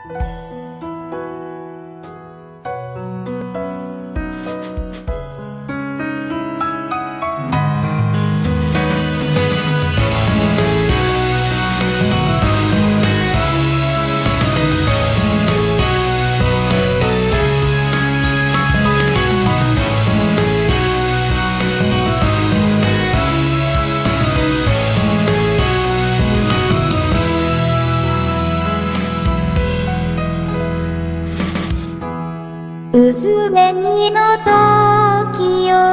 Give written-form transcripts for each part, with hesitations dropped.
薄紅の時を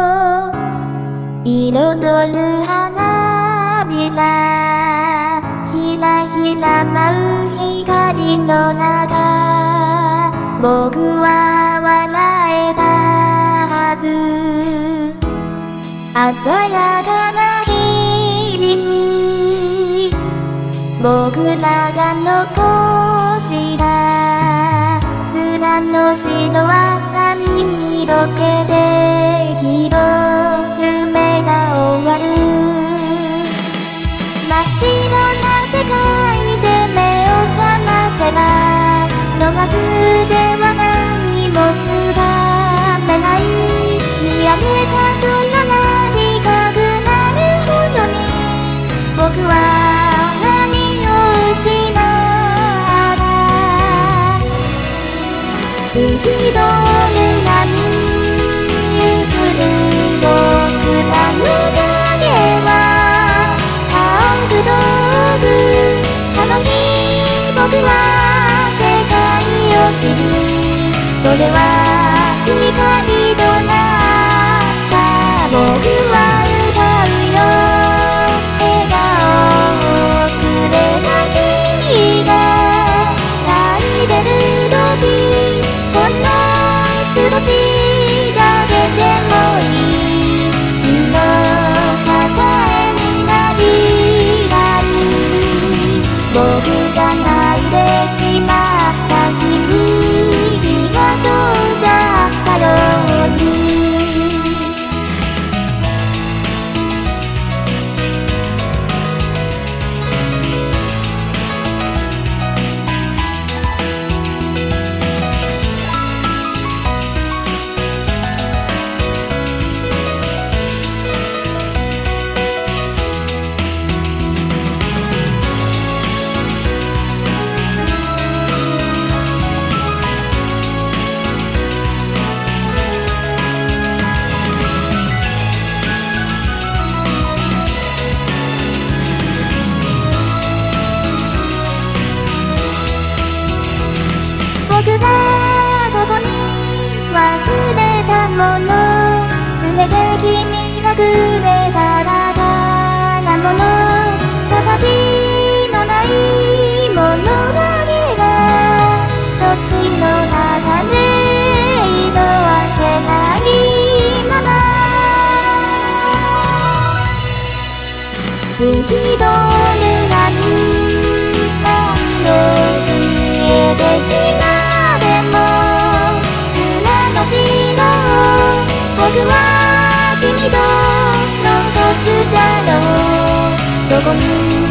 彩る花びら、ひらひら舞う光の中、僕は笑えたはず。鮮やかな日々に僕らが残したの白は髪に溶けてきと夢が終わる。真っ白な世界で目を覚ませば飲まずでは何もつかめない。見上げた空が近くなるほどに僕は何を失う。月の女に譲る僕らの影は青く道具。なのに僕は世界を知り、それは光となった。僕は歌うよ、笑顔をくれた君が泣いてる時、少しだけでもいい君の支えになりたい。僕が泣いてしまった君がそうだったように。僕がここに忘れたもの、すべて君がくれた宝物、形のないものだけが時の中で色あせないまま。月の裏に何度消えてしまう僕は君と残すだろう。そこに